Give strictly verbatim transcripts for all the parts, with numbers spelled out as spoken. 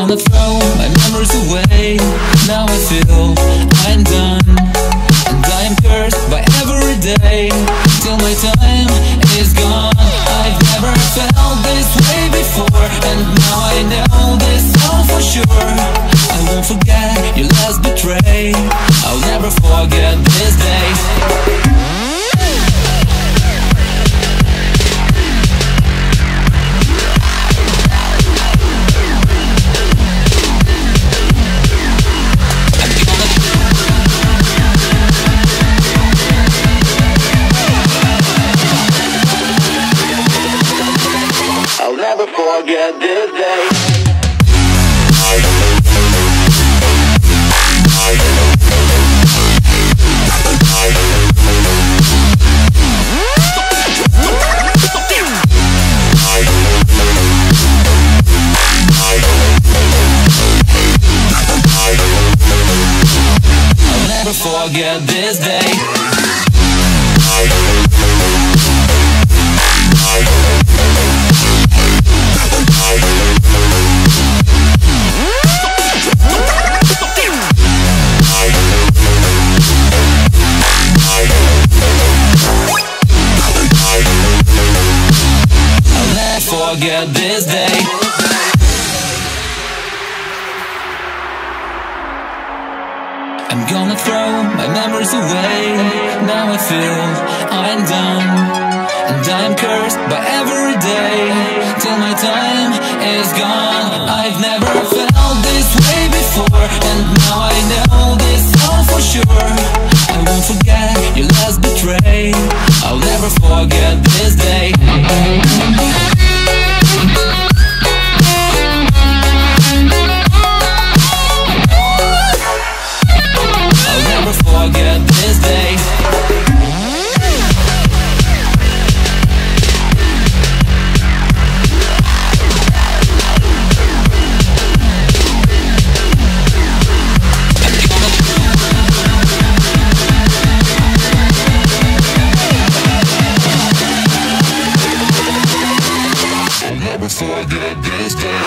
gonna throw my memories away. Now I feel I'm done, and I am cursed by every day till my time is gone. I've never felt this way before, and now I know this all for sure. I won't forget your last betray. I'll never forget this day. I'll never forget this day. I'll never forget this day. I'll never forget this day. I'm gonna throw my memories away. Now I feel I'm done, and I'm cursed by every day till my time is gone. I've never felt this way before, and now I know this all for sure. I won't forget your last betray. I'll never forget this day. I'll never forget this day. I'll never forget this day.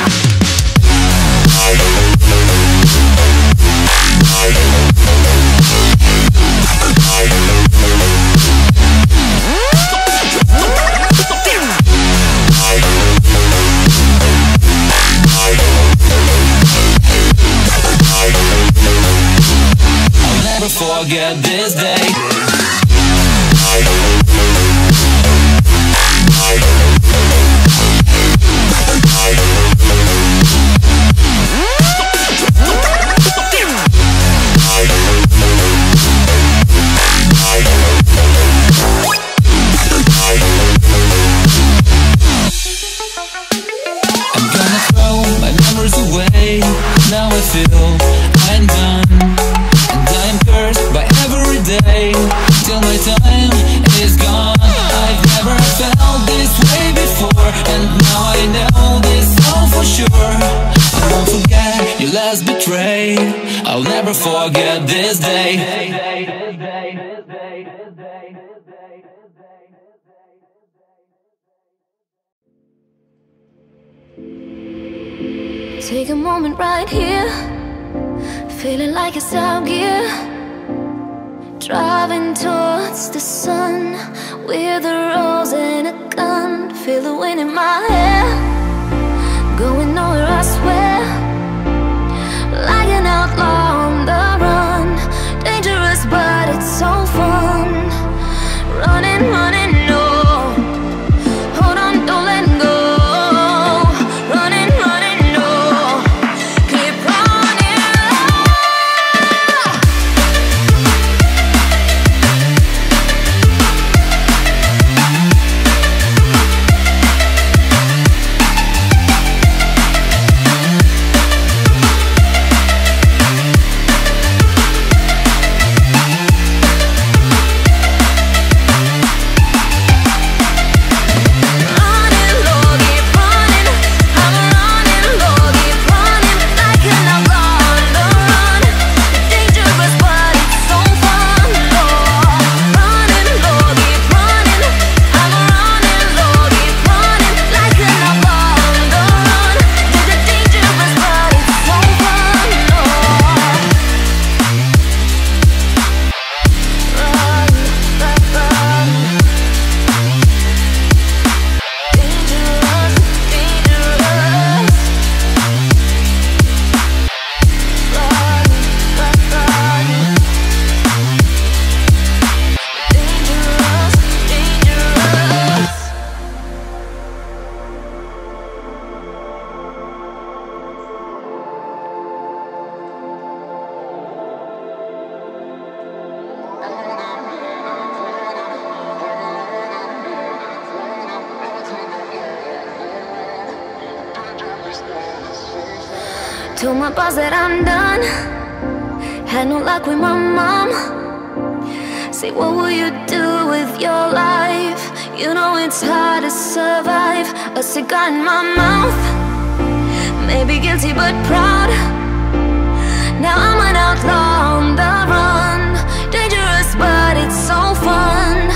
I'll never forget this day. I'm gonna throw my memories away. Now I feel I'm done, and I am cursed by every day till my time is gone. I've never felt this way before, and now I know this all for sure. I won't forget your last betray. I'll never forget this day. Take a moment right here, feeling like it's out gear. Driving towards the sun with a rose and a gun. Feel the wind in my hair, going nowhere I swear. Like an outlaw on the run, dangerous but it's so fun. Running, running, no. Hold on, don't let go. Running, running, no. Keep running, Told my boss that I'm done. Had no luck with my mom. Say, what will you do with your life? You know it's hard to survive. A cigar in my mouth. Maybe guilty but proud. Now I'm an outlaw on the run. Dangerous but it's so fun.